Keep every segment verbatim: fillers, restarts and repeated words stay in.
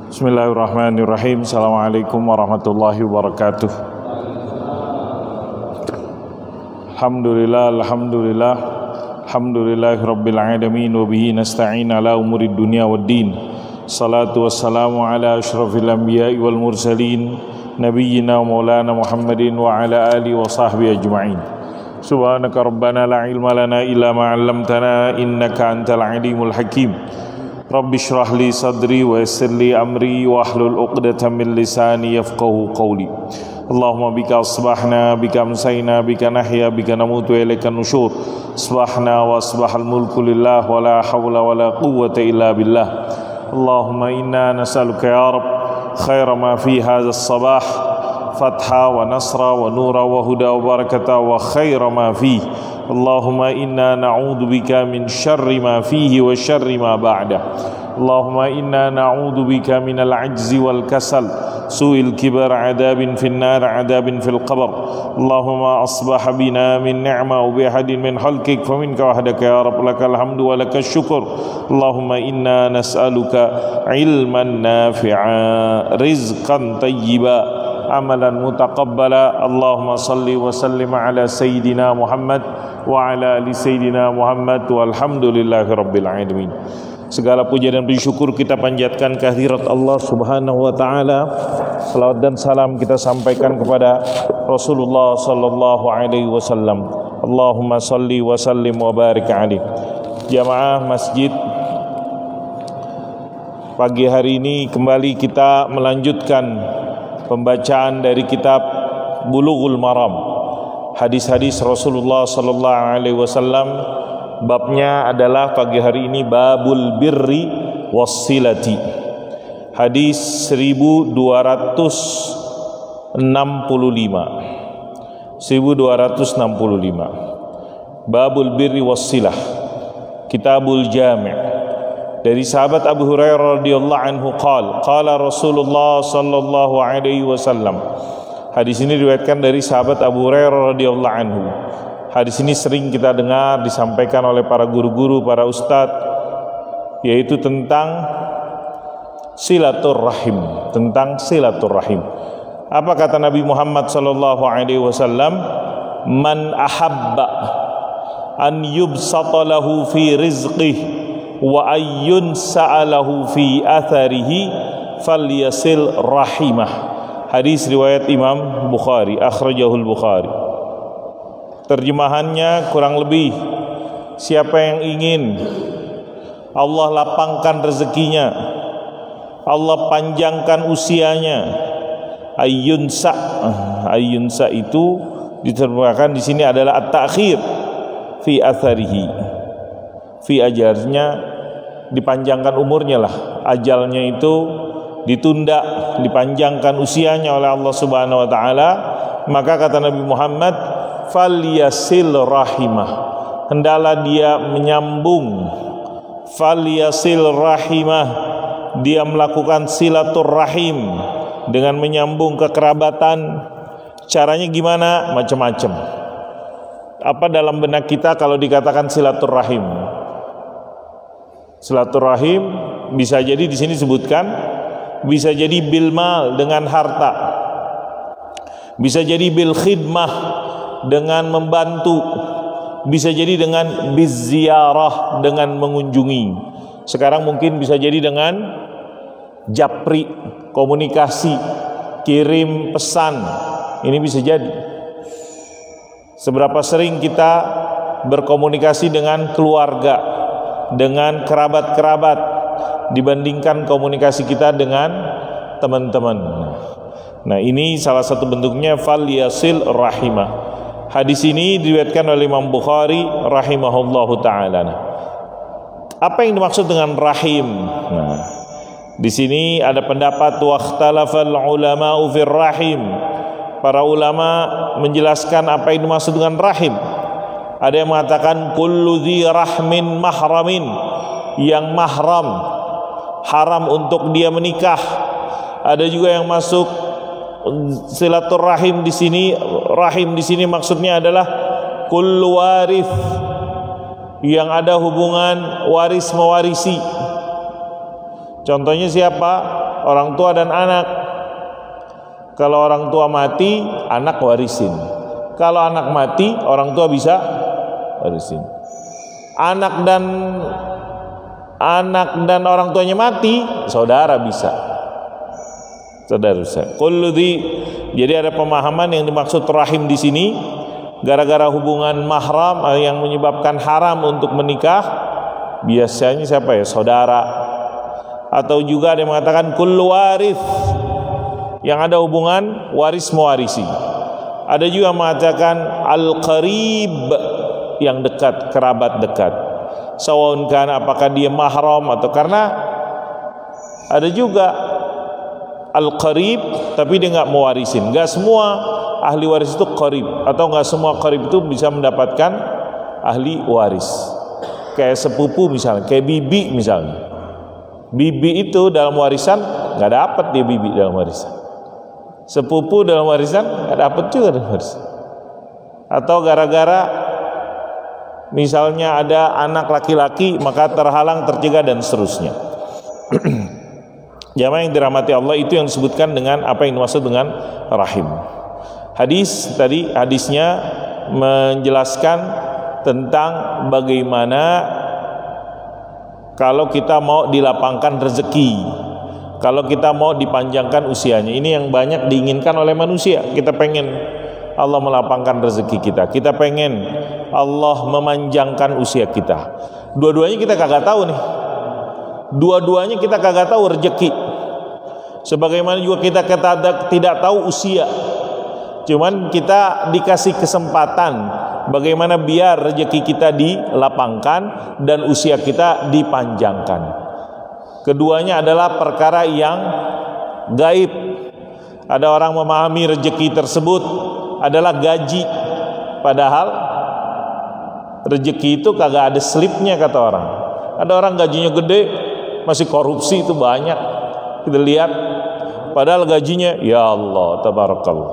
Bismillahirrahmanirrahim. Assalamualaikum warahmatullahi wabarakatuh. Alhamdulillah, alhamdulillah, alhamdulillahi rabbil alamin, wa bihi nasta'in ala umurid dunya waddin. Salatu wassalamu ala asyrafil anbiya'i wal mursalin, nabiyyina wa maulana Muhammadin wa ala alihi wa sahbihi ajma'in. Subhanaka rabbana la ilma lana illa ma 'allamtana innaka antal alimul hakim. Rabbi shrah li sadri wa yassir li amri wa hlul uqdatan min lisani yafqahu qawli. Allahumma bika asbahna, bika amsayna, bika nahya, bika namutu wa ilaika nusyur. Asbahna wa asbahal mulku lillah wa la hawla wa la quwwata illa billah. Allahumma inna nas'aluka ya Rabb khaira ma fi hadha as-sabah, fatha wa nasra wa nura wa huda wa barakata wa khaira ma fi. Allahumma inna na'udhu bika min syarri ma fihi wa syarri ma ba'da. Allahumma inna na'udhu bika min al-ajzi wal kasal, su'il kibar, adabin fin nar, adabin fil qabr. Allahumma asbaha bina min ni'ma wa bihadin min khalqik fa minka wahdaka ya Rabb, lakal hamdu wa lakas syukur. Allahumma inna nas'aluka ilman nafi'a, rizqan tayyiba, amalan mutaqabbala. Allahumma salli wa sallim ala sayyidina Muhammad wa ala ali sayyidina Muhammad walhamdulillahi rabbil alamin. Segala puja dan puji syukur kita panjatkan kehadirat Allah Subhanahu wa taala. Salawat dan salam kita sampaikan kepada Rasulullah sallallahu alaihi wasallam. Allahumma salli wa sallim wa barik alaihi. Jamaah masjid, pagi hari ini kembali kita melanjutkan pembacaan dari kitab Bulughul Maram, hadis-hadis Rasulullah sallallahu alaihi wasallam. Babnya adalah pagi hari ini babul birri wassilati. Hadis seribu dua ratus enam puluh lima. seribu dua ratus enam puluh lima. Babul birri wassilah. Kitabul Jami'. Dari sahabat Abu Hurairah radhiyallahu anhu qala qala Rasulullah sallallahu alaihi wasallam. Hadis ini diriwayatkan dari sahabat Abu Hurairah radhiyallahu anhu. Hadis ini sering kita dengar disampaikan oleh para guru-guru, para ustadz, yaitu tentang silaturrahim, tentang silaturrahim. Apa kata Nabi Muhammad sallallahu alaihi wasallam? Man ahabba an yubsata lahu fi rizqihi wa ayyun sa'alahu fi atharihi falyasil rahimah. Hadis riwayat Imam Bukhari, akhrajahul Bukhari. Terjemahannya kurang lebih, siapa yang ingin Allah lapangkan rezekinya, Allah panjangkan usianya, ayyunsa, ayyunsa itu diterjemahkan di sini adalah at-ta'khir fi atharihi, fi ajarnya dipanjangkan umurnya lah, ajalnya itu ditunda, dipanjangkan usianya oleh Allah Subhanahu wa taala. Maka kata Nabi Muhammad, falyasil rahimah, hendaklah dia menyambung, falyasil rahimah, dia melakukan silaturrahim dengan menyambung kekerabatan. Caranya gimana? Macam-macam. Apa dalam benak kita kalau dikatakan silaturrahim? Silaturrahim bisa jadi di sini disebutkan, bisa jadi bil mal, dengan harta, bisa jadi bil khidmah, dengan membantu, bisa jadi dengan biziarah, dengan mengunjungi. Sekarang mungkin bisa jadi dengan japri, komunikasi, kirim pesan. Ini bisa jadi. Seberapa sering kita berkomunikasi dengan keluarga, dengan kerabat-kerabat, dibandingkan komunikasi kita dengan teman-teman. Nah, ini salah satu bentuknya falyasil rahimah. Hadis ini diriwayatkan oleh Imam Bukhari rahimahullahu taala. Apa yang dimaksud dengan rahim? Nah, di sini ada pendapat waqtalafal ulama'u fir rahim. Para ulama menjelaskan apa yang dimaksud dengan rahim. Ada yang mengatakan kullu dzi rahmin mahramin, yang mahram, haram untuk dia menikah. Ada juga yang masuk silaturrahim di sini, rahim di sini maksudnya adalah kullu warith, yang ada hubungan waris mewarisi. Contohnya siapa? orang tua dan anak. Kalau orang tua mati, anak warisin. Kalau anak mati, orang tua bisa warisin. Anak dan anak dan orang tuanya mati, saudara bisa. Saudara bisa. Kullu dhi, jadi ada pemahaman yang dimaksud rahim di sini gara-gara hubungan mahram yang menyebabkan haram untuk menikah. Biasanya siapa ya? Saudara. Atau juga ada yang mengatakan kullu warith, yang ada hubungan waris mewarisi. Ada juga mengatakan al-qarib, yang dekat, kerabat dekat. Sawaun kana, apakah dia mahram atau, karena ada juga al-qarib tapi dia nggak mewarisin. Nggak semua ahli waris itu qarib, atau nggak semua qarib itu bisa mendapatkan ahli waris. Kayak sepupu misalnya, kayak bibi misalnya. Bibi itu dalam warisan nggak dapat dia bibi dalam warisan. Sepupu dalam warisan nggak dapat juga dalam warisan. Atau gara-gara misalnya ada anak laki-laki maka terhalang, tercegah dan seterusnya. Jamaah yang dirahmati Allah, itu yang disebutkan dengan apa yang dimaksud dengan rahim. Hadis tadi, hadisnya menjelaskan tentang bagaimana kalau kita mau dilapangkan rezeki, kalau kita mau dipanjangkan usianya. Ini yang banyak diinginkan oleh manusia. Kita pengen Allah melapangkan rezeki kita, kita pengen Allah memanjangkan usia kita. Dua-duanya kita kagak tahu nih. Dua-duanya kita kagak tahu rezeki. Sebagaimana juga kita tidak tahu usia. Cuman kita dikasih kesempatan bagaimana biar rezeki kita dilapangkan dan usia kita dipanjangkan. Keduanya adalah perkara yang gaib. Ada orang memahami rezeki tersebut adalah gaji, padahal rezeki itu kagak ada slipnya kata orang. Ada orang gajinya gede masih korupsi, itu banyak kita lihat. Padahal gajinya ya Allah tabarakallah,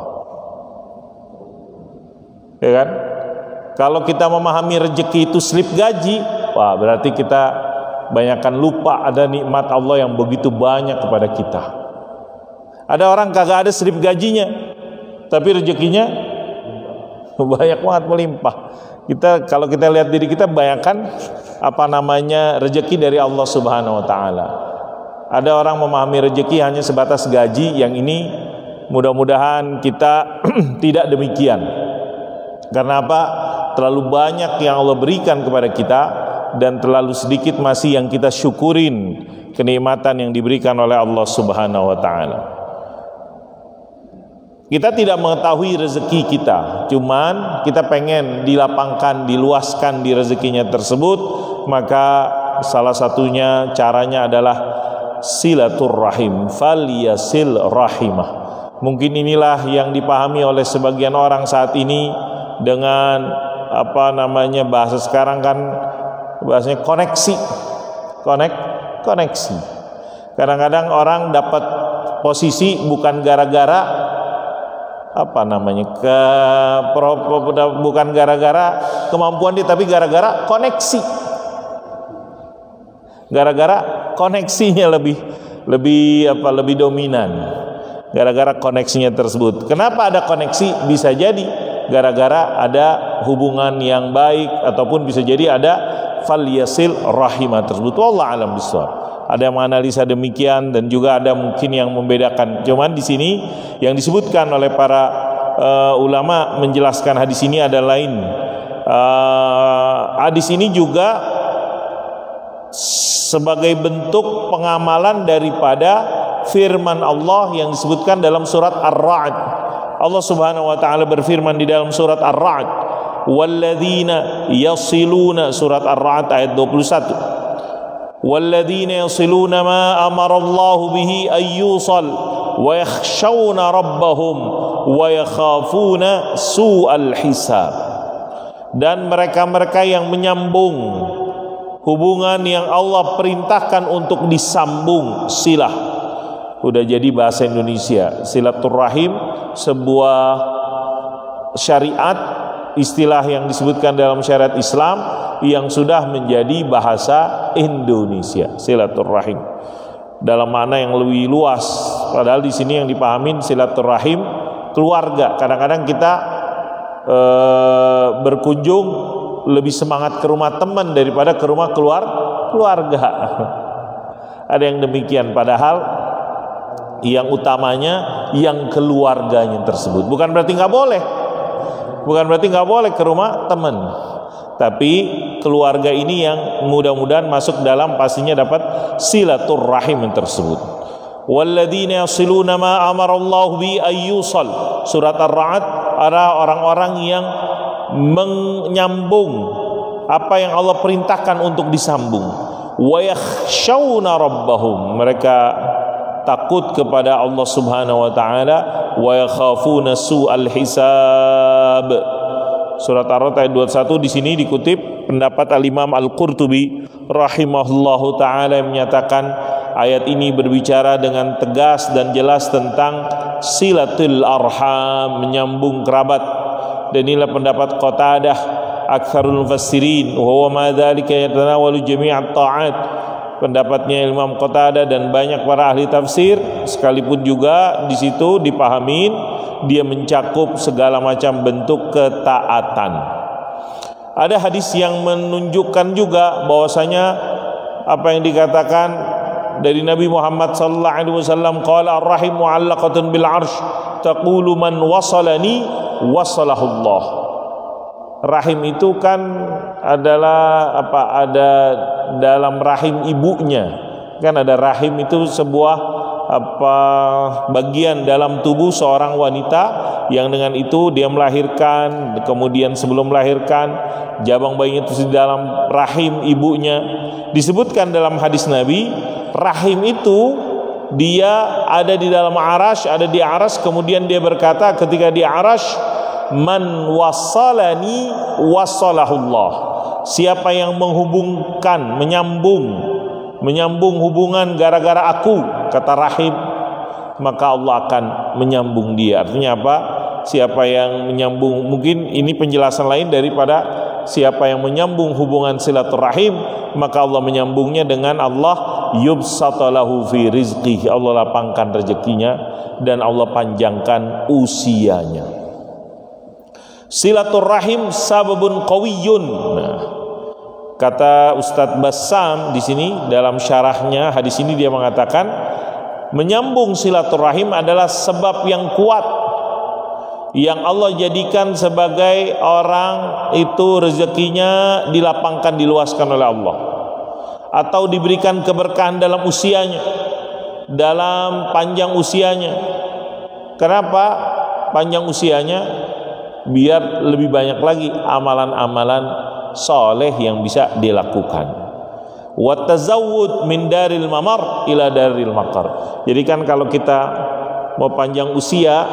ya kan? Kalau kita memahami rezeki itu slip gaji, wah berarti kita banyakkan lupa ada nikmat Allah yang begitu banyak kepada kita. Ada orang kagak ada slip gajinya, tapi rezekinya banyak banget, melimpah. Kita kalau kita lihat diri kita, bayangkan apa namanya rezeki dari Allah Subhanahu wa taala. Ada orang memahami rezeki hanya sebatas gaji, yang ini mudah-mudahan kita tidak demikian. Karena apa? Terlalu banyak yang Allah berikan kepada kita dan terlalu sedikit masih yang kita syukurin kenikmatan yang diberikan oleh Allah Subhanahu wa taala. Kita tidak mengetahui rezeki kita, cuman kita pengen dilapangkan, diluaskan di rezekinya tersebut. Maka salah satunya caranya adalah silaturrahim, falyasil rahimah. Mungkin inilah yang dipahami oleh sebagian orang saat ini dengan apa namanya, bahasa sekarang kan bahasanya koneksi, konek, koneksi. Kadang-kadang orang dapat posisi bukan gara-gara apa namanya ke pro, pro, bukan gara-gara kemampuan dia, tapi gara-gara koneksi, gara-gara koneksinya lebih lebih apa lebih dominan, gara-gara koneksinya tersebut. Kenapa ada koneksi? Bisa jadi gara-gara ada hubungan yang baik, ataupun bisa jadi ada falyasil rahimah tersebut. Wallahu a'lam bishawab. Ada yang menganalisa demikian dan juga ada mungkin yang membedakan. Cuman di sini yang disebutkan oleh para uh, ulama menjelaskan hadis ini ada lain. Uh, hadis ini juga sebagai bentuk pengamalan daripada firman Allah yang disebutkan dalam surat Ar-Ra'd. Allah Subhanahu wa taala berfirman di dalam surat Ar-Ra'd, "Walladzina yasiluna", surat Ar-Ra'd ayat dua puluh satu. "Walladzina yasiluna ma amarallahu bihi ayyusal wa yakhshawna rabbahum wa yakhafuna su'al hisab." Dan mereka-mereka yang menyambung hubungan yang Allah perintahkan untuk disambung, silah. Udah jadi bahasa Indonesia. Silaturrahim sebuah syariat, istilah yang disebutkan dalam syariat Islam yang sudah menjadi bahasa Indonesia. Silaturrahim. dalam makna yang lebih luas. Padahal di sini yang dipahamin silaturahim keluarga. Kadang-kadang kita e, berkunjung lebih semangat ke rumah teman daripada ke rumah keluar keluarga. Ada yang demikian, padahal yang utamanya yang keluarganya tersebut. Bukan berarti nggak boleh, bukan berarti nggak boleh ke rumah teman, tapi keluarga ini yang mudah-mudahan masuk dalam pastinya dapat silaturahim tersebut. Walladzina yasiluna ma amarallahu bi ayyusal. Surat Ar-Ra'd, ada orang-orang yang menyambung apa yang Allah perintahkan untuk disambung. Wa yakhshawna rabbahum, mereka takut kepada Allah Subhanahu wa taala. Wa yakhafuna su'al hisab. Surat Ar-Ra'd ayat dua puluh satu. Di sini dikutip pendapat Al-Imam Al-Qurtubi rahimahullahu taala yang menyatakan ayat ini berbicara dengan tegas dan jelas tentang silatul arham, menyambung kerabat. Dan inilah pendapat Qatadah aktsarul mufassirin, wa huwa ma dzalika yatanawalu jami'at ta'at. Pendapatnya Imam Qatadah dan banyak para ahli tafsir, sekalipun juga di situ dipahamin dia mencakup segala macam bentuk ketaatan. Ada hadis yang menunjukkan juga bahwasanya apa yang dikatakan dari Nabi Muhammad sallallahu alaihi wasallam, qala ar-rahim mu'allaqatun bil 'arsy taqulu man wasalani wasalahullah. Rahim itu kan adalah apa, ada dalam rahim ibunya. Kan ada rahim itu sebuah apa bagian dalam tubuh seorang wanita yang dengan itu dia melahirkan, kemudian sebelum melahirkan jabang bayinya itu di dalam rahim ibunya. Disebutkan dalam hadis Nabi, rahim itu dia ada di dalam arasy, ada di arasy, kemudian dia berkata ketika di arasy, man wasalani wasalahullah. Siapa yang menghubungkan, menyambung menyambung hubungan gara-gara aku, kata rahim, maka Allah akan menyambung dia. Artinya apa? Siapa yang menyambung, mungkin ini penjelasan lain daripada siapa yang menyambung hubungan silaturahim, maka Allah menyambungnya dengan Allah yubsatalahu fi rizqihi, Allah lapangkan rezekinya dan Allah panjangkan usianya. Silaturahim sababun qawiyyun. Nah, kata Ustadz Bassam di sini dalam syarahnya hadis ini, dia mengatakan menyambung silaturahim adalah sebab yang kuat yang Allah jadikan sebagai orang itu rezekinya dilapangkan, diluaskan oleh Allah, atau diberikan keberkahan dalam usianya, dalam panjang usianya. Kenapa panjang usianya? Biar lebih banyak lagi amalan-amalan soleh yang bisa dilakukan. Wa tazawwud min daril mamar ila daril maqar. Jadi kan kalau kita mau panjang usia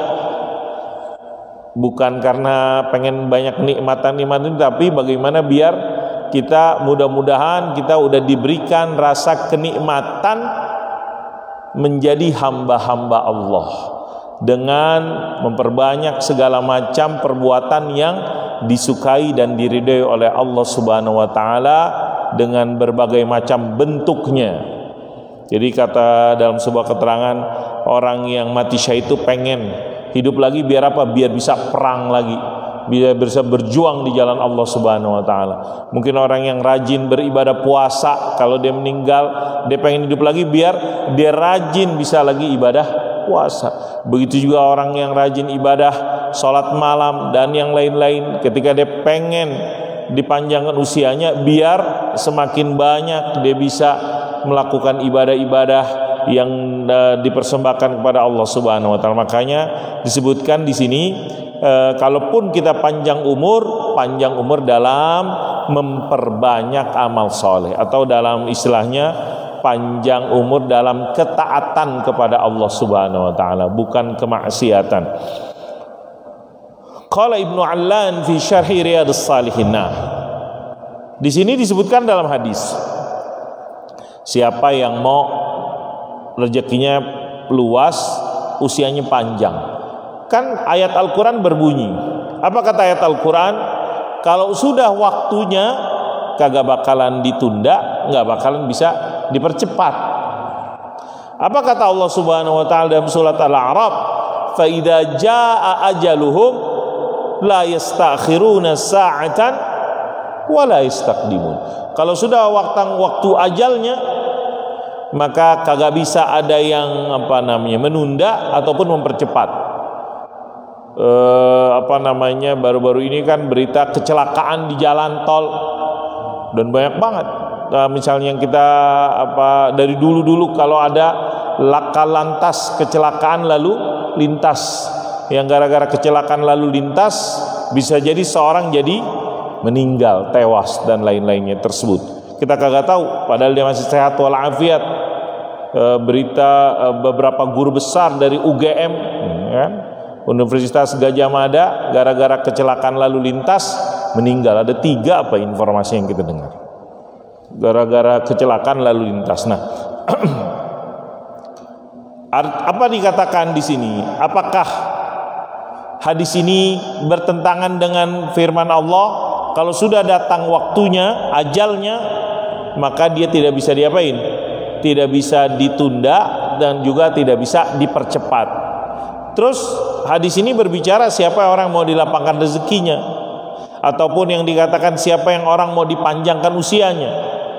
bukan karena pengen banyak nikmatan-nikmatan, tapi bagaimana biar kita mudah-mudahan kita udah diberikan rasa kenikmatan menjadi hamba-hamba Allah dengan memperbanyak segala macam perbuatan yang disukai dan diridhai oleh Allah Subhanahu wa taala dengan berbagai macam bentuknya. Jadi kata dalam sebuah keterangan, orang yang mati syahid itu pengen hidup lagi biar apa? Biar bisa perang lagi, biar bisa berjuang di jalan Allah Subhanahu wa taala. Mungkin orang yang rajin beribadah puasa, kalau dia meninggal dia pengen hidup lagi biar dia rajin bisa lagi ibadah puasa. Begitu juga orang yang rajin ibadah sholat malam dan yang lain-lain, ketika dia pengen dipanjangkan usianya biar semakin banyak dia bisa melakukan ibadah-ibadah yang uh, dipersembahkan kepada Allah Subhanahu wa taala. Makanya disebutkan di sini uh, kalaupun kita panjang umur, panjang umur dalam memperbanyak amal soleh, atau dalam istilahnya panjang umur dalam ketaatan kepada Allah Subhanahu wa taala, bukan kemaksiatan. Qala Ibnu Allan fi syarhi Riyadhus Shalihin. Nah, di sini disebutkan dalam hadis, siapa yang mau rezekinya luas, usianya panjang. Kan ayat Al-Qur'an berbunyi, apa kata ayat Al-Qur'an? Kalau sudah waktunya kagak bakalan ditunda, nggak bakalan bisa dipercepat. Apa kata Allah Subhanahu wa taala dalam surat Al-A'raf? Fa idza jaa ajaluhum la yastakhiruna sa'atan wa la yastaqdimun. Kalau sudah waktu waktu ajalnya, maka kagak bisa ada yang apa namanya menunda ataupun mempercepat. E, apa namanya baru-baru ini kan berita kecelakaan di jalan tol dan banyak banget. Nah, misalnya yang kita apa dari dulu-dulu kalau ada laka lantas kecelakaan lalu lintas, yang gara-gara kecelakaan lalu lintas bisa jadi seorang jadi meninggal, tewas dan lain-lainnya tersebut. Kita kagak tahu padahal dia masih sehat walafiat. E, berita e, beberapa guru besar dari U G M ya, Universitas Gadjah Mada gara-gara kecelakaan lalu lintas meninggal. Ada tiga apa informasi yang kita dengar gara-gara kecelakaan lalu lintas. Nah, apa dikatakan di sini? Apakah hadis ini bertentangan dengan firman Allah? Kalau sudah datang waktunya, ajalnya, maka dia tidak bisa diapain? Tidak bisa ditunda dan juga tidak bisa dipercepat. Terus hadis ini berbicara siapa orang mau dilapangkan rezekinya, ataupun yang dikatakan siapa yang orang mau dipanjangkan usianya.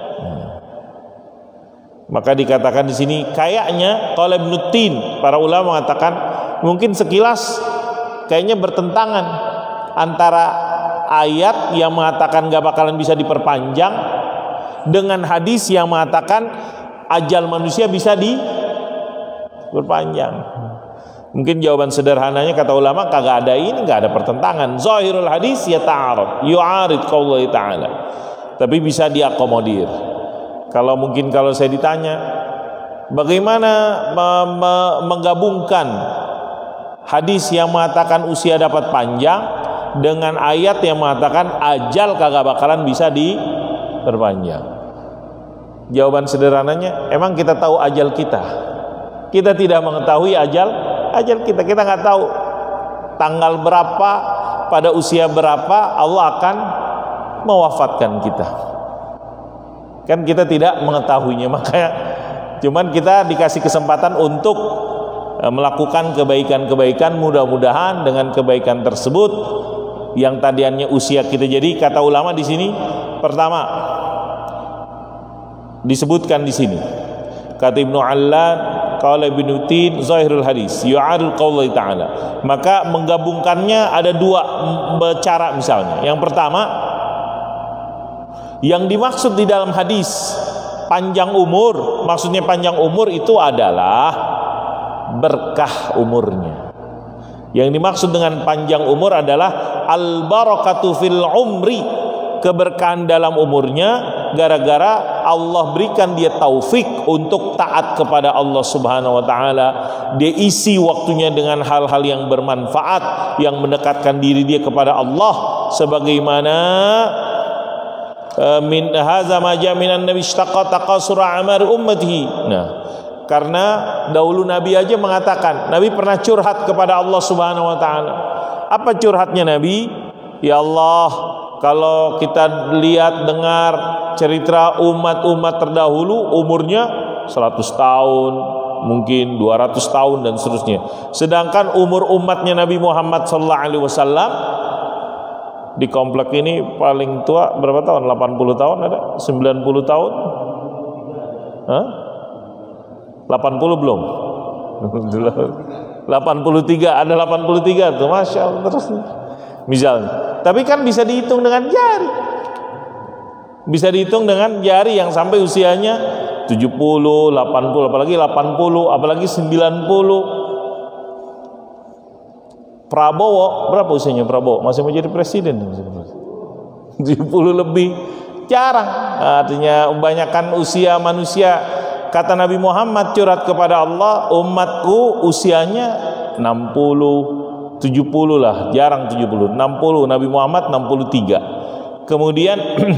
Maka dikatakan di sini kayaknya kalau Ibnu Tin, para ulama mengatakan mungkin sekilas kayaknya bertentangan antara ayat yang mengatakan gak bakalan bisa diperpanjang dengan hadis yang mengatakan ajal manusia bisa diperpanjang. Mungkin jawaban sederhananya kata ulama kagak ada ini, gak ada pertentangan. Zahirul hadis ya ta'arud, yu'arid qaulullah ta'ala. Tapi bisa diakomodir. Kalau mungkin kalau saya ditanya bagaimana me- me- menggabungkan hadis yang mengatakan usia dapat panjang dengan ayat yang mengatakan ajal kagak bakalan bisa diperpanjang. Jawaban sederhananya, emang kita tahu ajal kita? Kita tidak mengetahui ajal ajal kita. Kita nggak tahu tanggal berapa, pada usia berapa Allah akan mewafatkan kita. Kan kita tidak mengetahuinya, makanya cuman kita dikasih kesempatan untuk e, melakukan kebaikan-kebaikan, mudah-mudahan dengan kebaikan tersebut yang tadiannya usia kita. Jadi kata ulama di sini pertama disebutkan di sini kata Ibnu Allan qala Ibnu Tin zahirul hadis yu'arul qaulullah ta'ala. Maka menggabungkannya ada dua cara misalnya. Yang pertama, yang dimaksud di dalam hadis panjang umur, maksudnya panjang umur itu adalah berkah umurnya. Yang dimaksud dengan panjang umur adalah al-barakatu fil umri, keberkahan dalam umurnya gara-gara Allah berikan dia taufik untuk taat kepada Allah Subhanahu wa taala. Dia isi waktunya dengan hal-hal yang bermanfaat, yang mendekatkan diri dia kepada Allah, sebagaimana min hadza ma ja minan nabi istaqa taqasura amar ummatihi. Nah, karena dahulu Nabi aja mengatakan, Nabi pernah curhat kepada Allah Subhanahu wa taala. Apa curhatnya Nabi? Ya Allah, kalau kita lihat dengar cerita umat-umat terdahulu umurnya seratus tahun, mungkin dua ratus tahun dan seterusnya. Sedangkan umur umatnya Nabi Muhammad sallallahu alaihi wasallam di komplek ini paling tua berapa tahun? delapan puluh tahun ada? sembilan puluh tahun? Hah? delapan puluh belum? delapan puluh tiga, ada delapan puluh tiga tuh, Masya Allah. Terus misalnya, tapi kan bisa dihitung dengan jari, bisa dihitung dengan jari yang sampai usianya tujuh puluh, delapan puluh, apalagi delapan puluh, apalagi sembilan puluh. Prabowo, berapa usianya Prabowo? Masih mau jadi presiden? tujuh puluh lebih, jarang. Artinya kebanyakan usia manusia, kata Nabi Muhammad curhat kepada Allah, umatku usianya enam puluh, tujuh puluh lah, jarang tujuh puluh, enam puluh. Nabi Muhammad enam puluh tiga. Kemudian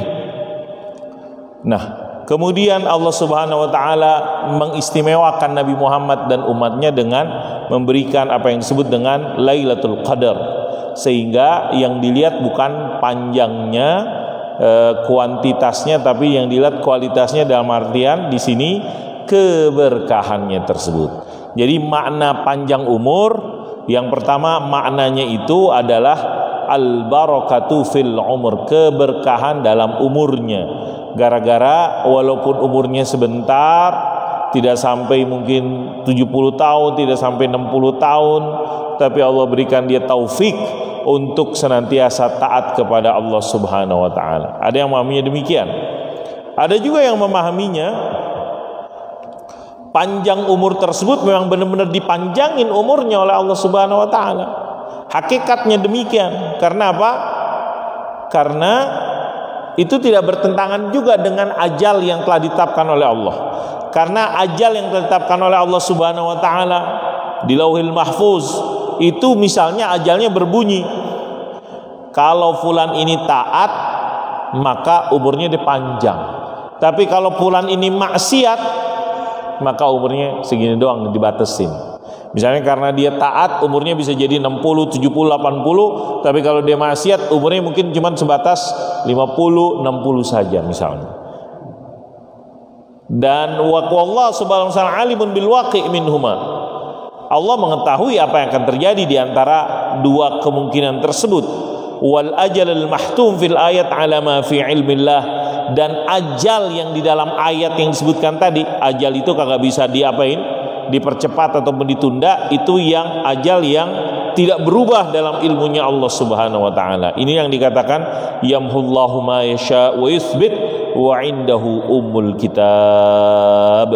nah, kemudian Allah Subhanahu wa taala mengistimewakan Nabi Muhammad dan umatnya dengan memberikan apa yang disebut dengan Lailatul Qadar, sehingga yang dilihat bukan panjangnya, e, kuantitasnya, tapi yang dilihat kualitasnya. Dalam artian di sini keberkahannya tersebut. Jadi makna panjang umur yang pertama maknanya itu adalah al-barakatu fil umur, keberkahan dalam umurnya. Gara-gara walaupun umurnya sebentar, tidak sampai mungkin tujuh puluh tahun, tidak sampai enam puluh tahun, tapi Allah berikan dia taufik untuk senantiasa taat kepada Allah Subhanahu wa taala. Ada yang memahaminya demikian. Ada juga yang memahaminya panjang umur tersebut memang benar-benar dipanjangin umurnya oleh Allah Subhanahu wa taala. Hakikatnya demikian. Karena apa? Karena itu tidak bertentangan juga dengan ajal yang telah ditetapkan oleh Allah. Karena ajal yang telah ditetapkan oleh Allah Subhanahu wa taala di Lauhil Mahfuz itu misalnya ajalnya berbunyi, kalau fulan ini taat maka umurnya dipanjang. Tapi kalau fulan ini maksiat maka umurnya segini doang, dibatasin. Misalnya karena dia taat umurnya bisa jadi enam puluh, tujuh puluh, delapan puluh, tapi kalau dia maksiat umurnya mungkin cuma sebatas lima puluh, enam puluh saja misalnya. Dan wallahu subhanahu wa ta'ala alimun bil waqi' minhuma. Allah mengetahui apa yang akan terjadi di antara dua kemungkinan tersebut. Wal ajalul mahtum fil ayat ala ma fi ilmillah, dan ajal yang di dalam ayat yang disebutkan tadi, ajal itu kagak bisa diapain, dipercepat ataupun ditunda, itu yang ajal yang tidak berubah dalam ilmunya Allah Subhanahu wa taala. Ini yang dikatakan yamhullahu ma yasha wa yuthbit wa indahu ummul kitab.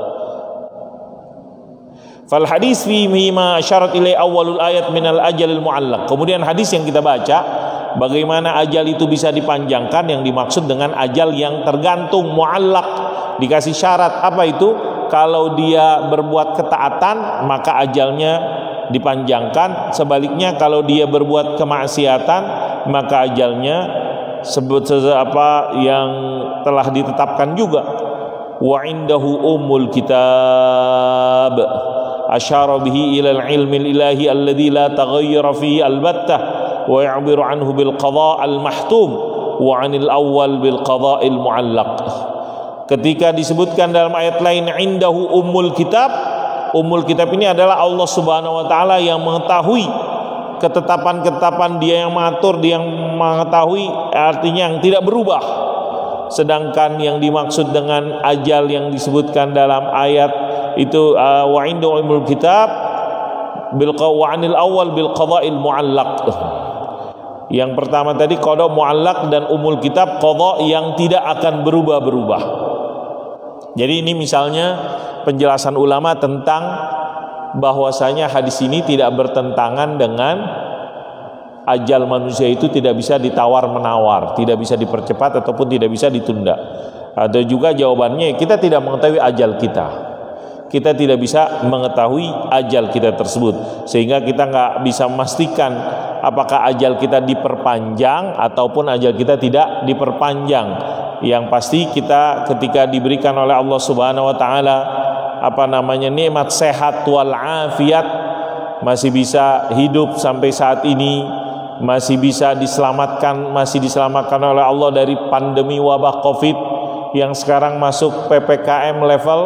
Fal hadis fi ma asyarat ilai awalul ayat minal ajalil muallaq. Kemudian hadis yang kita baca bagaimana ajal itu bisa dipanjangkan, yang dimaksud dengan ajal yang tergantung, muallaq, dikasih syarat. Apa itu? Kalau dia berbuat ketaatan maka ajalnya dipanjangkan. Sebaliknya kalau dia berbuat kemaksiatan maka ajalnya sebut apa yang telah ditetapkan juga. Wa indahu ummul kitab asyara bihi ila al-ilmi al-ilahi alladhi la taghayyara fihi albattah wa ya'biru anhu bil qada' al-mahtum wa 'anil awwal bil qada' al-mu'allaq. Ketika disebutkan dalam ayat lain indahu ummul kitab, ummul kitab ini adalah Allah Subhanahu wa taala yang mengetahui ketetapan-ketetapan, dia yang mengatur, dia yang mengetahui, artinya yang tidak berubah. Sedangkan yang dimaksud dengan ajal yang disebutkan dalam ayat itu uh, wa indahu ummul kitab bil qawanil awal bil qada'il muallaq. Yang pertama tadi qada muallaq, dan ummul kitab qada yang tidak akan berubah-berubah. Jadi ini misalnya penjelasan ulama tentang bahwasanya hadis ini tidak bertentangan dengan ajal manusia itu tidak bisa ditawar-menawar, tidak bisa dipercepat ataupun tidak bisa ditunda. Ada juga jawabannya, kita tidak mengetahui ajal kita. Kita tidak bisa mengetahui ajal kita tersebut, sehingga kita nggak bisa memastikan apakah ajal kita diperpanjang ataupun ajal kita tidak diperpanjang. Yang pasti kita ketika diberikan oleh Allah Subhanahu wa taala apa namanya nikmat sehat wal afiat, masih bisa hidup sampai saat ini, masih bisa diselamatkan, masih diselamatkan oleh Allah dari pandemi wabah Covid yang sekarang masuk P P K M level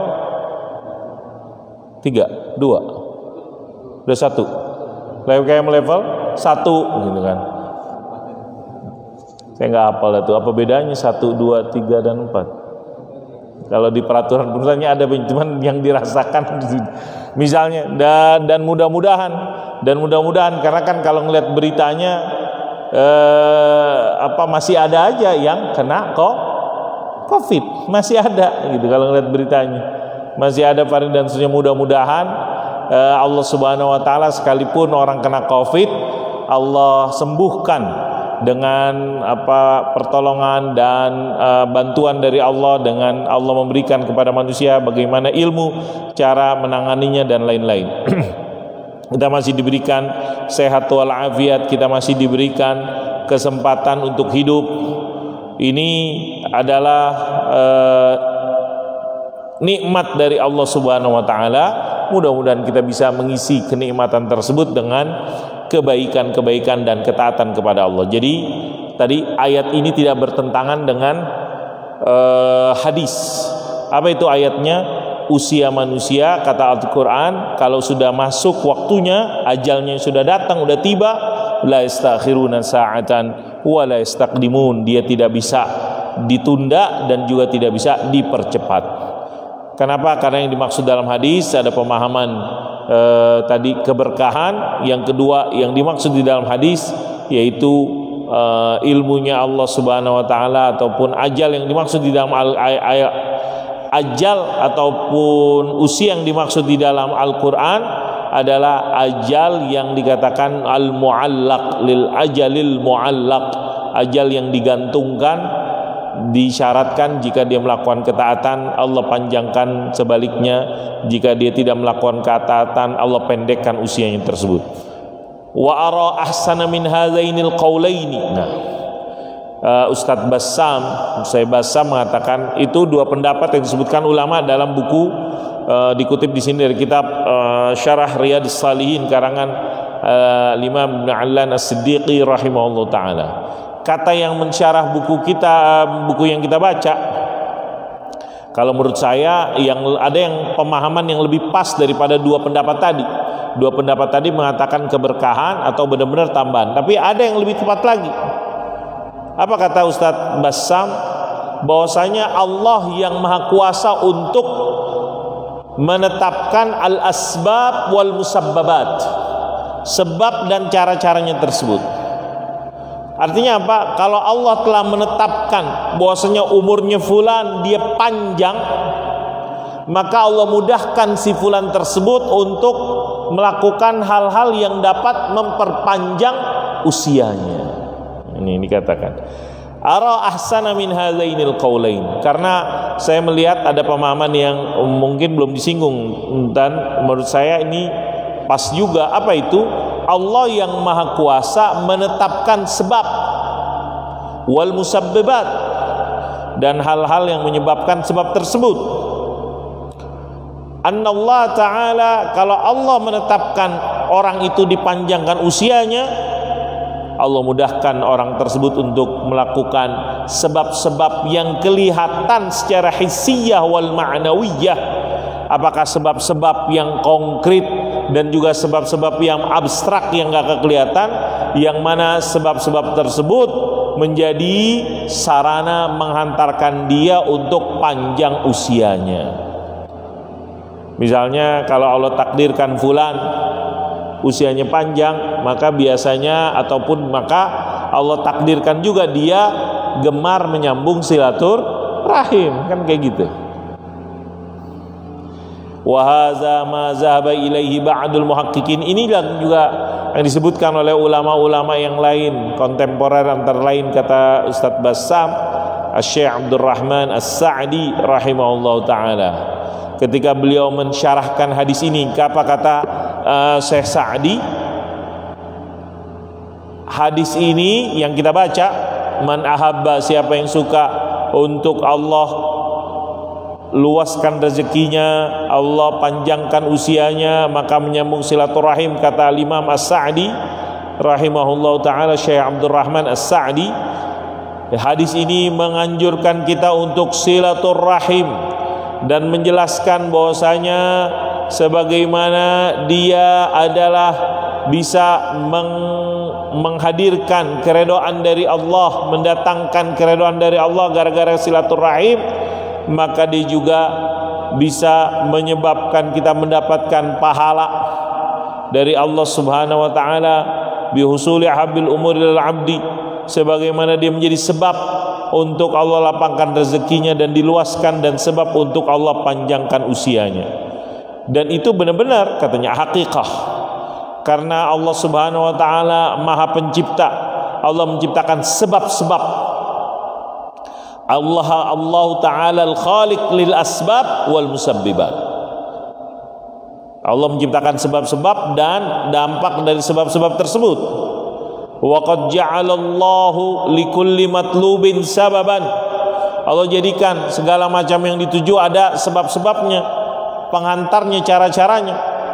tiga, dua, udah satu, P P K M level satu, gitu kan? Saya nggak hafal itu. Apa bedanya satu, dua, tiga, dan empat? Kalau di peraturan pemerintahnya ada, cuman yang dirasakan, misalnya. Dan dan mudah-mudahan, dan mudah-mudahan, karena kan kalau ngelihat beritanya, eh, apa masih ada aja yang kena kok Covid, masih ada, gitu. Kalau ngelihat beritanya, masih ada varian dan seterusnya. Mudah-mudahan eh, Allah Subhanahu Wa Taala sekalipun orang kena Covid, Allah sembuhkan dengan apa pertolongan dan uh, bantuan dari Allah, dengan Allah memberikan kepada manusia bagaimana ilmu, cara menanganinya dan lain-lain. Kita masih diberikan sehat wal afiat, kita masih diberikan kesempatan untuk hidup. Ini adalah uh, nikmat dari Allah Subhanahu wa taala. Mudah-mudahan kita bisa mengisi kenikmatan tersebut dengan kebaikan-kebaikan dan ketaatan kepada Allah. Jadi tadi ayat ini tidak bertentangan dengan uh, hadis. Apa itu ayatnya? usia manusia, kata Al-Quran, kalau sudah masuk waktunya, ajalnya sudah datang, sudah tiba, la yastakhiruna sa'atan wa la yastaqdimun, dia tidak bisa ditunda dan juga tidak bisa dipercepat. Kenapa? Karena yang dimaksud dalam hadis ada pemahaman eh, tadi keberkahan, yang kedua yang dimaksud di dalam hadis yaitu uh, ilmunya Allah Subhanahu wa taala, ataupun ajal yang dimaksud di dalam al ayat ajal ataupun usia yang dimaksud di dalam Al-Qur'an adalah ajal yang dikatakan al-muallaq, lil ajalil muallaq, ajal yang digantungkan, disyaratkan jika dia melakukan ketaatan Allah panjangkan, sebaliknya jika dia tidak melakukan ketaatan Allah pendekkan usianya tersebut. Wa ara ahsana min hadzainil qaulaini. Nah, uh, Ustadz Bassam, saya Bassam mengatakan itu dua pendapat yang disebutkan ulama dalam buku uh, dikutip di sini dari kitab uh, Syarah Riyadhus Shalihin karangan uh, Imam Ibnu Allan As-Siddiqi rahimahullah taala. Kata yang mensyarah buku kita, buku yang kita baca, kalau menurut saya yang ada yang pemahaman yang lebih pas daripada dua pendapat tadi. Dua pendapat tadi mengatakan keberkahan atau benar-benar tambahan, tapi ada yang lebih tepat lagi. Apa kata Ustadz Bassam? Bahwasanya Allah yang maha kuasa untuk menetapkan al-asbab wal musabbabat, sebab dan cara-caranya tersebut. Artinya apa? Kalau Allah telah menetapkan bahwasanya umurnya fulan dia panjang, maka Allah mudahkan si fulan tersebut untuk melakukan hal-hal yang dapat memperpanjang usianya. Ini dikatakan ara ahsana min hadzainil qaulain, karena saya melihat ada pemahaman yang mungkin belum disinggung dan menurut saya ini pas juga. Apa itu? Allah yang maha kuasa menetapkan sebab wal musabbabat dan hal-hal yang menyebabkan sebab tersebut. Annallah ta'ala, kalau Allah menetapkan orang itu dipanjangkan usianya, Allah mudahkan orang tersebut untuk melakukan sebab-sebab yang kelihatan secara hissiyah wal ma'nawiyah. Apakah sebab-sebab yang konkret dan juga sebab-sebab yang abstrak yang gak kelihatan, yang mana sebab-sebab tersebut menjadi sarana menghantarkan dia untuk panjang usianya. Misalnya kalau Allah takdirkan fulan usianya panjang, maka biasanya ataupun maka Allah takdirkan juga dia gemar menyambung silaturahim, kan kayak gitu. Wa hadza ma zahaba ilaihi ba'dul muhaqqiqin, inilah juga yang disebutkan oleh ulama-ulama yang lain kontemporer, antara lain kata Ustadz Bassam Asy-Syaikh Abdurrahman As-Sa'di rahimahullahu taala. Ketika beliau mensyarahkan hadis ini, apa kata uh, Syekh Sa'di? Hadis ini yang kita baca, man ahabba, siapa yang suka untuk Allah luaskan rezekinya, Allah panjangkan usianya, maka menyambung silaturahim, kata Imam As-Sa'di rahimahullahu taala, Syekh Abdurrahman As-Sa'di. Hadis ini menganjurkan kita untuk silaturahim dan menjelaskan bahwasanya sebagaimana dia adalah bisa meng menghadirkan keredoan dari Allah, mendatangkan keredoan dari Allah gara-gara silaturahim, maka dia juga bisa menyebabkan kita mendapatkan pahala dari Allah Subhanahu wa taala bihusuli habil umuri lil abdi, sebagaimana dia menjadi sebab untuk Allah lapangkan rezekinya dan diluaskan, dan sebab untuk Allah panjangkan usianya. Dan itu benar-benar katanya hakikah, karena Allah Subhanahu wa taala Maha Pencipta. Allah menciptakan sebab-sebab. Allah Allah taala al-khaliq lil asbab wal musabbibat. Allah menciptakan sebab-sebab dan dampak dari sebab-sebab tersebut. Wa qad ja'alallahu likulli matlubin sababan. Allah jadikan segala macam yang dituju ada sebab-sebabnya, penghantarnya, cara-caranya.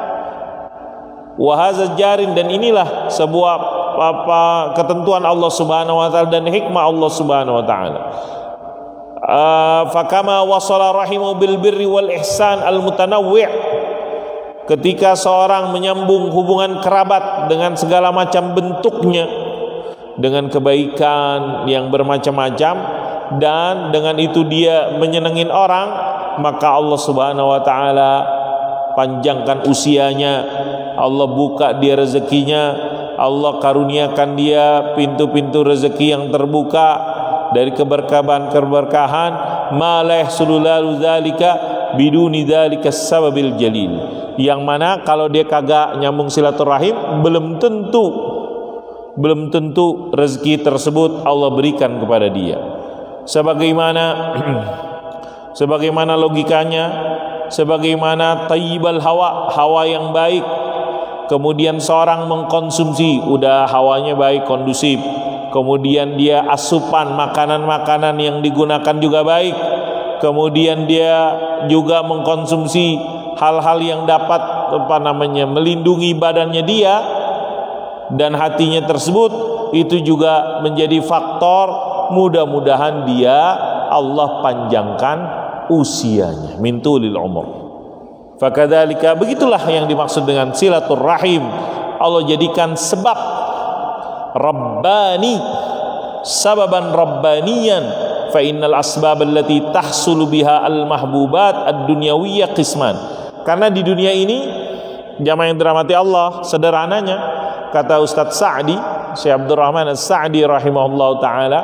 Wa hadza jarin, dan inilah sebuah apa ketentuan Allah Subhanahu wa taala dan hikmah Allah Subhanahu wa taala. Uh, fakama wasala rahimu bil birri wal ihsan al mutanawwi', ketika seorang menyambung hubungan kerabat dengan segala macam bentuknya, dengan kebaikan yang bermacam-macam, dan dengan itu dia menyenengin orang, maka Allah Subhanahu wa taala panjangkan usianya, Allah buka dia rezekinya, Allah karuniakan dia pintu-pintu rezeki yang terbuka dari keberkahan-keberkahan, ma la yahsulu lalu dzalika biduni dzalika sababil jalil, yang mana kalau dia kagak nyambung silaturahim, belum tentu belum tentu rezeki tersebut Allah berikan kepada dia. Sebagaimana sebagaimana logikanya, sebagaimana tayyibal hawa, hawa yang baik, kemudian seorang mengkonsumsi, udah hawanya baik, kondusif, kemudian dia asupan makanan-makanan yang digunakan juga baik, kemudian dia juga mengkonsumsi hal-hal yang dapat apa namanya melindungi badannya dia dan hatinya tersebut, itu juga menjadi faktor mudah-mudahan dia Allah panjangkan usianya, min tulil umur. Fakadzalika, begitulah yang dimaksud dengan silaturrahim, Allah jadikan sebab Rabbani, sababan Rabbaniyan, fa innal asbab allati tahsulu biha al mahbubat ad-dunyawiyyah qisman. Karena di dunia ini, jamaah yang dirahmati Allah, sederhananya kata Ustaz Sa'di, Syekh Abdurrahman As-Sa'di rahimahullah taala,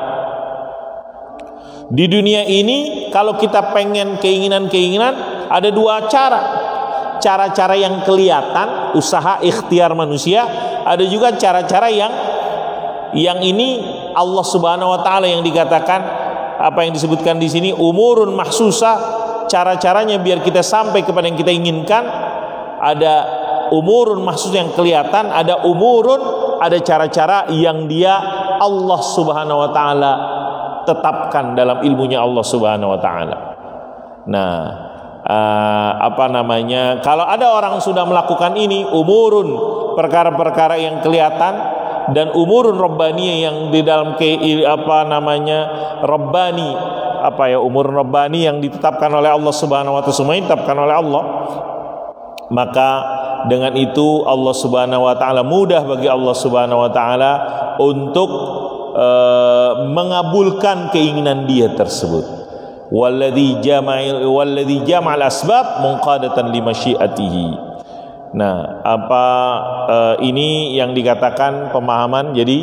di dunia ini kalau kita pengen keinginan-keinginan, ada dua cara. Cara-cara yang kelihatan, usaha ikhtiar manusia, ada juga cara-cara yang yang ini Allah Subhanahu wa taala yang dikatakan, apa yang disebutkan di sini umurun mahsusah, cara-caranya biar kita sampai kepada yang kita inginkan. Ada umurun mahsus yang kelihatan, ada umurun, ada cara-cara yang dia Allah Subhanahu wa taala tetapkan dalam ilmunya Allah Subhanahu wa taala. Nah, uh, apa namanya? Kalau ada orang sudah melakukan ini, umurun, perkara-perkara yang kelihatan, dan umurun rabbaniyah yang di dalam ke apa namanya rabbani, apa ya umurun rabbani yang ditetapkan oleh Allah Subhanahu wa taala, semua ditetapkan oleh Allah, maka dengan itu Allah Subhanahu wa taala, mudah bagi Allah Subhanahu wa taala untuk uh, mengabulkan keinginan dia tersebut. Walladzi jama'al walladzi jama'al asbab munqadatan limasyiatihi. Nah, apa uh, ini yang dikatakan pemahaman, jadi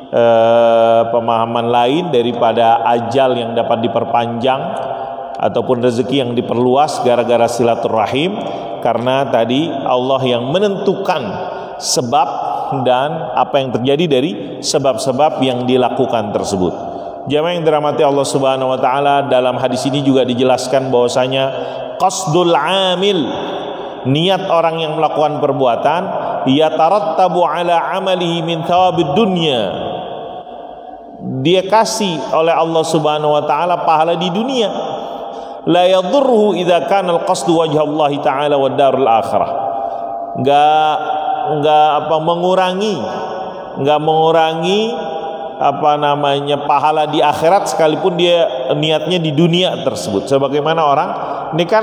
uh, pemahaman lain daripada ajal yang dapat diperpanjang ataupun rezeki yang diperluas gara-gara silaturahim, karena tadi Allah yang menentukan sebab dan apa yang terjadi dari sebab-sebab yang dilakukan tersebut. Jamaah yang dirahmati Allah Subhanahu wa taala, dalam hadis ini juga dijelaskan bahwasanya qasdul amil, niat orang yang melakukan perbuatan, yatarattabu ala amalihi min thawabid dunya, dia kasih oleh Allah Subhanahu wa taala pahala di dunia. La yadurruhu idza kana al-qasdu wajha Allah taala wa darul akhirah. Enggak enggak apa mengurangi, enggak mengurangi apa namanya pahala di akhirat sekalipun dia niatnya di dunia tersebut. Sebagaimana orang ini kan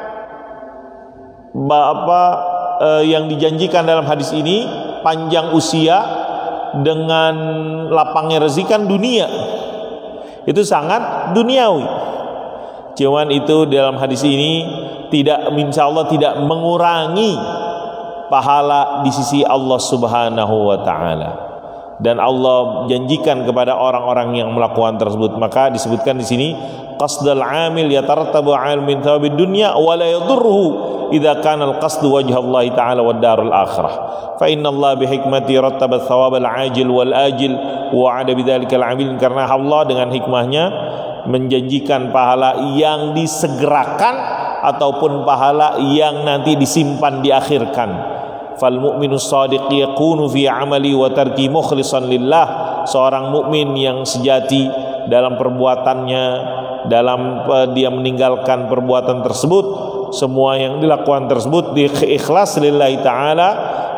apa eh, yang dijanjikan dalam hadis ini, panjang usia dengan lapangnya rezeki kan dunia, itu sangat duniawi. Cuman itu dalam hadis ini tidak, insya Allah tidak mengurangi pahala di sisi Allah Subhanahu wa taala, dan Allah janjikan kepada orang-orang yang melakukan tersebut. Maka disebutkan di sini qasdul amil yatarattabu al min thawabid dunya wa la yadurruhu idza kana al-qasdu wajha Allah ta'ala wad darul akhirah. Fa inna Allah bi hikmati rattaba thawab al-ajil wal ajil wa 'ada bidzalika al-'amil, karena Allah dengan hikmahnya menjanjikan pahala yang disegerakan ataupun pahala yang nanti disimpan, diakhirkan. Fal mu'minu shadiq yakunu fi 'amali wa tarki mukhlishan lillah. Seorang mukmin yang sejati dalam perbuatannya, dalam uh, dia meninggalkan perbuatan tersebut, semua yang dilakukan tersebut di ikhlas lillahi ta'ala,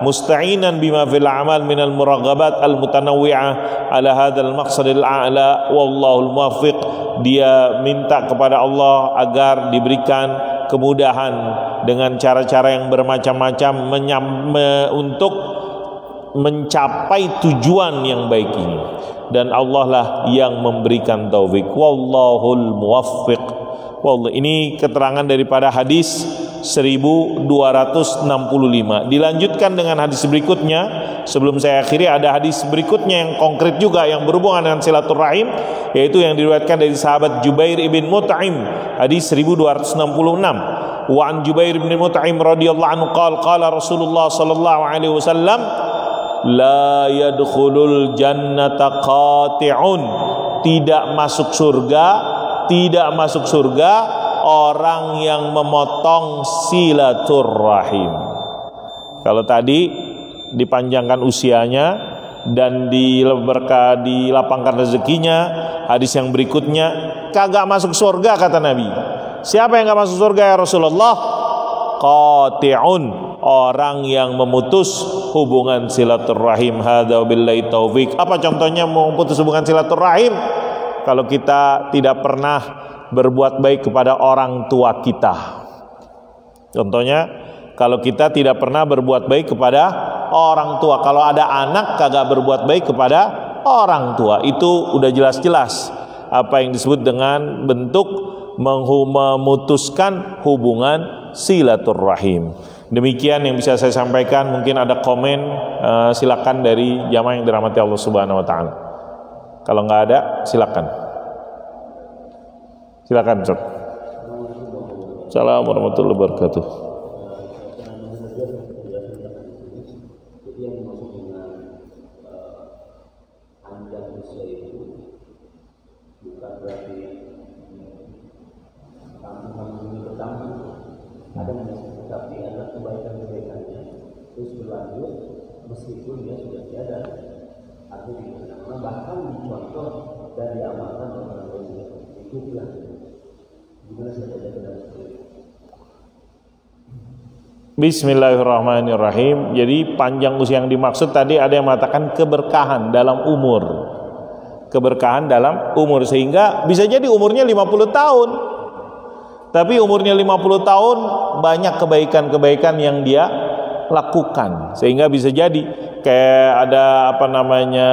musta'inan bima fil a'mal minal muraghabat al mutanawwi'ah ala hadzal maqsadil a'la wallahul muwaffiq. Dia minta kepada Allah agar diberikan kemudahan dengan cara-cara yang bermacam-macam menyam, me, untuk mencapai tujuan yang baik ini, dan Allah lah yang memberikan taufik. Wallahul muwaffiq. Wallah, ini keterangan daripada hadis seribu dua ratus enam puluh lima. Dilanjutkan dengan hadis berikutnya. Sebelum saya akhiri, ada hadis berikutnya yang konkret juga yang berhubungan dengan silaturahim, yaitu yang diriwayatkan dari sahabat Jubair ibn Mut'im, hadis seribu dua ratus enam puluh enam. Wa an Jubair ibn Mut'im radhiyallahu anhu qala qala Rasulullah sallallahu alaihi wasallam la yadkhulul jannata qati'un, tidak masuk surga, tidak masuk surga orang yang memotong silaturahim. Kalau tadi dipanjangkan usianya dan diberkah, dilapangkan rezekinya, hadis yang berikutnya kagak masuk surga kata Nabi. Siapa yang gak masuk surga ya Rasulullah? Qati'un, orang yang memutus hubungan silaturahim. Hadza billahi taufik. Apa contohnya memutus hubungan silaturahim? Kalau kita tidak pernah berbuat baik kepada orang tua kita. Contohnya, kalau kita tidak pernah berbuat baik kepada orang tua. Kalau ada anak kagak berbuat baik kepada orang tua, itu udah jelas-jelas apa yang disebut dengan bentuk memutuskan hubungan silaturahim. Demikian yang bisa saya sampaikan. Mungkin ada komen, uh, silakan dari jamaah yang dirahmati Allah Subhanahu wa taala. Kalau nggak ada, silakan. Silakan, Sob. Assalamualaikum warahmatullahi wabarakatuh. Meskipun dia sudah tiada, artinya bahkan dicontoh dan diamalkan oleh orang lain, itu pula gimana saja benar. Bismillahirrahmanirrahim. Jadi panjang usia yang dimaksud tadi ada yang mengatakan keberkahan dalam umur, keberkahan dalam umur, sehingga bisa jadi umurnya lima puluh tahun, tapi umurnya lima puluh tahun banyak kebaikan-kebaikan yang dia lakukan, sehingga bisa jadi kayak ada apa namanya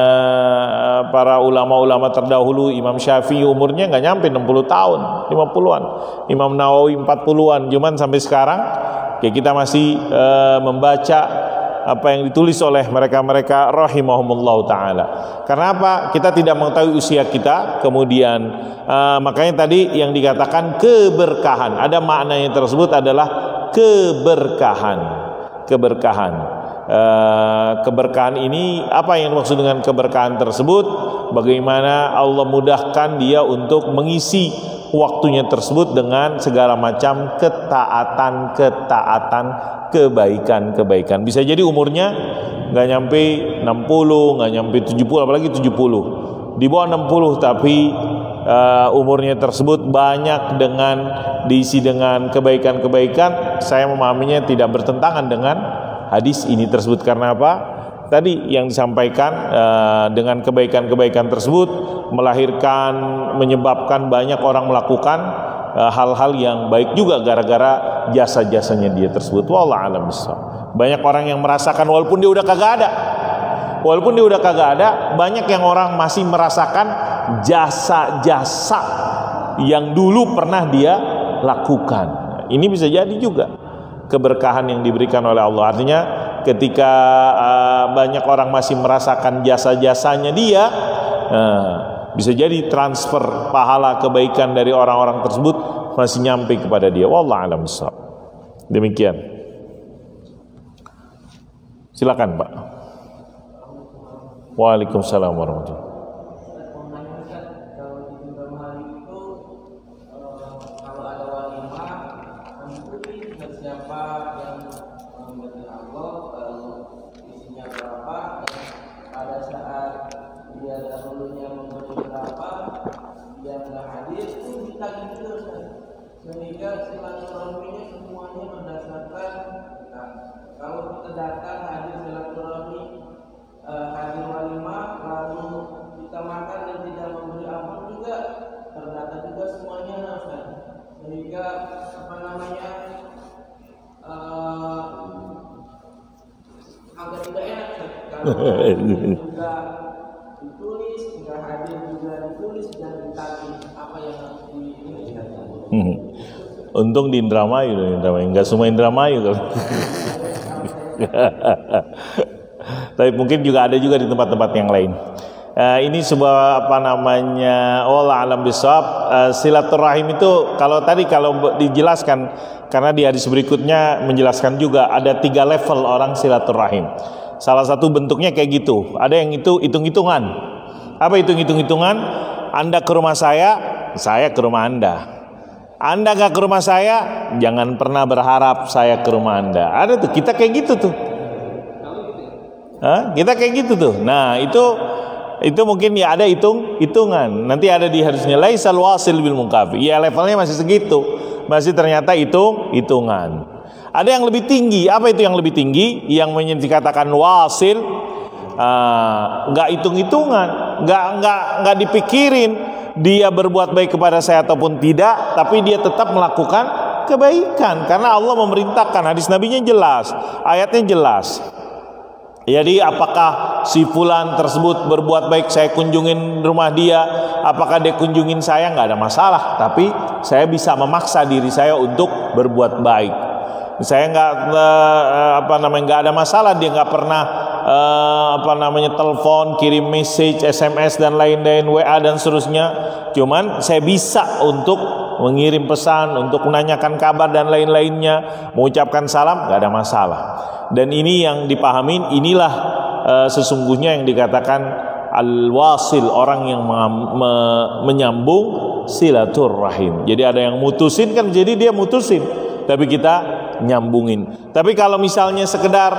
para ulama-ulama terdahulu. Imam Syafi'i umurnya nggak nyampe enam puluh tahun, lima puluhan. Imam Nawawi empat puluhan. Cuman sampai sekarang ya kita masih e, membaca apa yang ditulis oleh mereka-mereka rahimahumullah ta'ala. Karena apa? Kita tidak mengetahui usia kita. Kemudian e, makanya tadi yang dikatakan keberkahan, ada maknanya tersebut adalah keberkahan. Keberkahan, uh, keberkahan ini apa yang dimaksud dengan keberkahan tersebut? Bagaimana Allah mudahkan dia untuk mengisi waktunya tersebut dengan segala macam ketaatan, ketaatan, kebaikan-kebaikan. Bisa jadi umurnya nggak nyampe enam puluh, nggak nyampe tujuh puluh, apalagi tujuh puluh, di bawah enam puluh, tapi uh, umurnya tersebut banyak dengan diisi dengan kebaikan-kebaikan. Saya memahaminya tidak bertentangan dengan hadis ini tersebut. Karena apa? Tadi yang disampaikan uh, dengan kebaikan-kebaikan tersebut melahirkan, menyebabkan banyak orang melakukan uh, hal-hal yang baik juga gara-gara jasa-jasanya dia tersebut. Wallahu a'lam bishawab. Banyak orang yang merasakan walaupun dia udah kagak ada. Walaupun dia udah kagak ada, banyak yang orang masih merasakan jasa-jasa yang dulu pernah dia lakukan. Ini bisa jadi juga keberkahan yang diberikan oleh Allah. Artinya ketika uh, banyak orang masih merasakan jasa-jasanya dia, uh, bisa jadi transfer pahala kebaikan dari orang-orang tersebut masih nyampe kepada dia. Wallahu a'lam bishawab. Demikian. Silakan, Pak. Waalaikumsalam warahmatullahi wabarakatuh. Sehingga silaturahminya semuanya berdasarkan, nah, kalau kita datang hadir agak tidak enak kalau juga ditulis, nggak hadir juga ditulis dan ditagih apa yang harus di. Hmm. Untung di Indramayu, Indramayu nggak semua Indramayu kalau. Tapi mungkin juga ada juga di tempat-tempat yang lain. Uh, ini sebuah apa namanya, Allah alam bisawab. Uh, silaturahim itu kalau tadi kalau dijelaskan, karena di hadis berikutnya menjelaskan juga ada tiga level orang silaturahim. Salah satu bentuknya kayak gitu. Ada yang itu hitung-hitungan. Apa hitung-hitung-hitungan? Anda ke rumah saya, saya ke rumah Anda. Anda gak ke rumah saya, jangan pernah berharap saya ke rumah Anda. Ada tuh, kita kayak gitu tuh. Hah? Kita kayak gitu tuh. Nah itu itu mungkin ya ada hitung hitungan. Nanti ada di hadisnya laisal wasil bil munkafi. Ya levelnya masih segitu, masih ternyata hitung hitungan. Ada yang lebih tinggi. Apa itu yang lebih tinggi? Yang dikatakan wasil, uh, nggak hitung hitungan, nggak nggak nggak dipikirin dia berbuat baik kepada saya ataupun tidak, tapi dia tetap melakukan kebaikan karena Allah memerintahkan. Hadis Nabinya jelas, ayatnya jelas. Jadi apakah si fulan tersebut berbuat baik, saya kunjungin rumah dia, apakah dia kunjungin saya, nggak ada masalah. Tapi saya bisa memaksa diri saya untuk berbuat baik. Saya nggak uh, apa namanya nggak ada masalah dia nggak pernah uh, apa namanya telepon, kirim message, S M S dan lain-lain, W A dan seterusnya. Cuman saya bisa untuk mengirim pesan, untuk menanyakan kabar dan lain-lainnya, mengucapkan salam, nggak ada masalah. Dan ini yang dipahamin, inilah uh, sesungguhnya yang dikatakan al-wasil, orang yang me menyambung silaturahim. Jadi ada yang mutusin kan, jadi dia mutusin, tapi kita nyambungin. Tapi kalau misalnya sekedar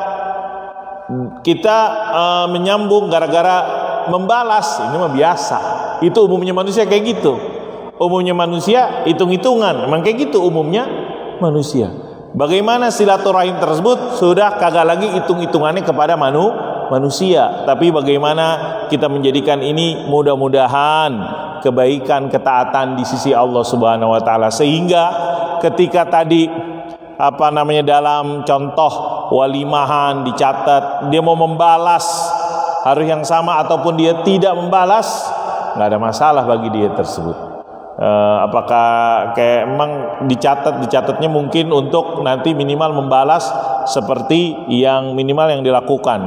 kita uh, menyambung gara-gara membalas, ini mah biasa. Itu umumnya manusia kayak gitu. Umumnya manusia hitung-hitungan, emang kayak gitu umumnya manusia. Bagaimana silaturahim tersebut sudah kagak lagi hitung-hitungannya kepada manu, manusia, tapi bagaimana kita menjadikan ini mudah-mudahan kebaikan, ketaatan di sisi Allah Subhanahu wa taala, sehingga ketika tadi apa namanya dalam contoh walimahan dicatat dia mau membalas hari yang sama ataupun dia tidak membalas, nggak ada masalah bagi dia tersebut. Uh, apakah kayak emang dicatat dicatatnya mungkin untuk nanti minimal membalas seperti yang minimal yang dilakukan,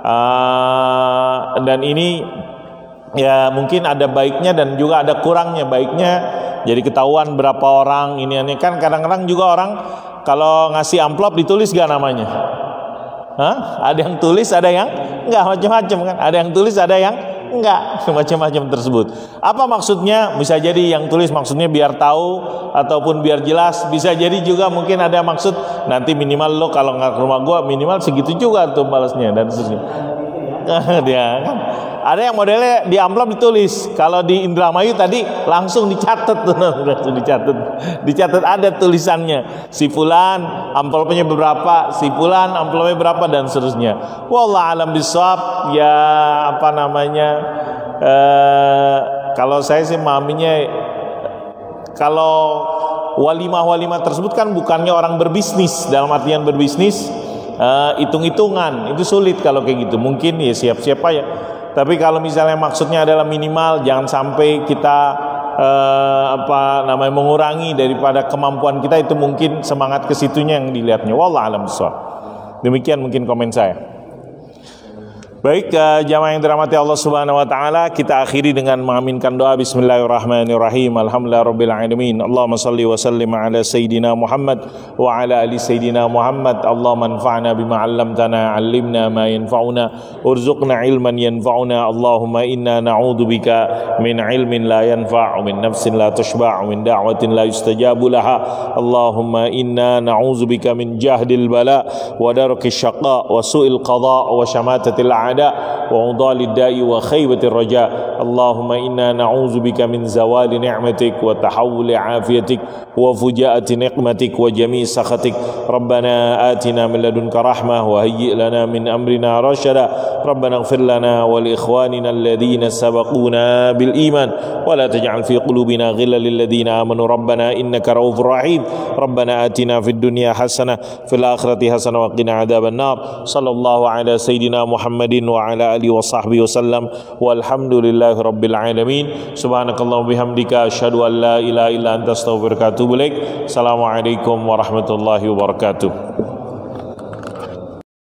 uh, dan ini ya mungkin ada baiknya dan juga ada kurangnya. Baiknya jadi ketahuan berapa orang ini ini kan kadang-kadang juga orang kalau ngasih amplop ditulis gak namanya? Hah? Ada yang tulis, ada yang enggak, macam-macam kan? Ada yang tulis, ada yang enggak, macam-macam tersebut. Apa maksudnya? Bisa jadi yang tulis maksudnya biar tahu ataupun biar jelas. Bisa jadi juga mungkin ada maksud nanti minimal lo kalau nggak ke rumah gua minimal segitu juga tuh balasnya dan seterusnya. Dia kan ada yang modelnya di amplop ditulis. Kalau di Indramayu tadi langsung dicatat tuh, langsung dicatat, dicatat ada tulisannya. Si fulan amplopnya berapa, si fulan amplopnya berapa dan seterusnya. Wallahu alam bisawab. Ya apa namanya? Eh, kalau saya sih memahaminya, kalau walimah-walimah tersebut kan bukannya orang berbisnis, dalam artian berbisnis uh, hitung-hitungan, itu sulit kalau kayak gitu. Mungkin ya siap-siap aja. Tapi kalau misalnya maksudnya adalah minimal jangan sampai kita uh, apa namanya mengurangi daripada kemampuan kita, itu mungkin semangat ke situnya yang dilihatnya. Wallahu a'lam bishawab. Demikian mungkin komen saya. Baik, uh, jamaah yang dirahmati Allah Subhanahu wa taala, kita akhiri dengan mengaminkan doa bismillahirrahmanirrahim. Alhamdulillahirabbil alamin. Allahumma shalli wa sallim ala sayidina Muhammad wa ala ali sayidina Muhammad. Allahumma anfa'na bima 'allamtana, 'allimna ma yanfa'una, urzuqna ilman yanfa'una. Allahumma inna na'udzubika min ilmin la yanfa'u, min nafsin la tushba'u, min da'watin la yustajabu laha. Allahumma inna na'udzubika min jahdil bala wa darkis syaqa wa su'il qada wa syamatatil وعضال الداء وخيبة الرجاء. اللهم إنا نعوذ بك من زوال نعمتك وتحول عافيتك وفجاءة نقمتك وجميع سخطك ربنا آتنا من لدنك رحمة وهيئ لنا من أمرنا رشدا ربنا اغفر لنا ولإخواننا الذين سبقونا بالإيمان ولا تجعل في قلوبنا غلا للذين آمنوا ربنا إنك رؤوف رحيم ربنا آتنا في الدنيا حسنة في الآخرة حسنة وقنا عذاب النار صلى الله على سيدنا محمد وعلى آله وصحبه وسلم والحمد لله رب العالمين سبحانك اللهم وبحمدك أشهد أن لا إله إلا أنت أستغفرك وأتوب إليك السلام عليكم ورحمة الله وبركاته.